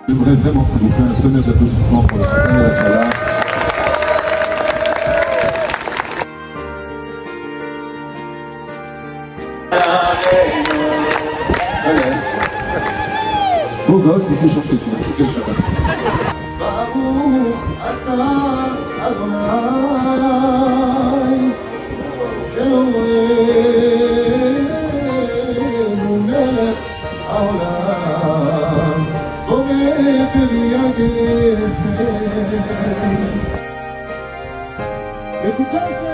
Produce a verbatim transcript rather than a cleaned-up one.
J'aimerais vraiment, s'il vous plaît, un tonnerre d'applaudissements pour le soutien d'être là. Allez. Beau gosse, il sait chanter, tu vois, tout quelque chose. Écoutez,